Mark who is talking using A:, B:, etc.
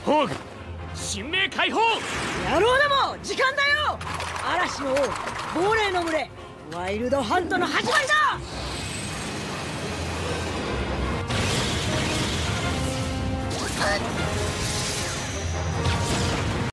A: ホーグ、神明解放。
B: 野郎ども、時間だよ。嵐の王、亡霊の群れ、ワイルドハントの始まりだ。
C: あっ